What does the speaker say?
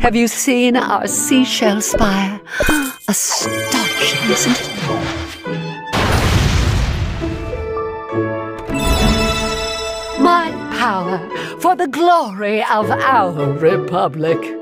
Have you seen our seashell spire? Astonishing, isn't it? My power for the glory of our republic.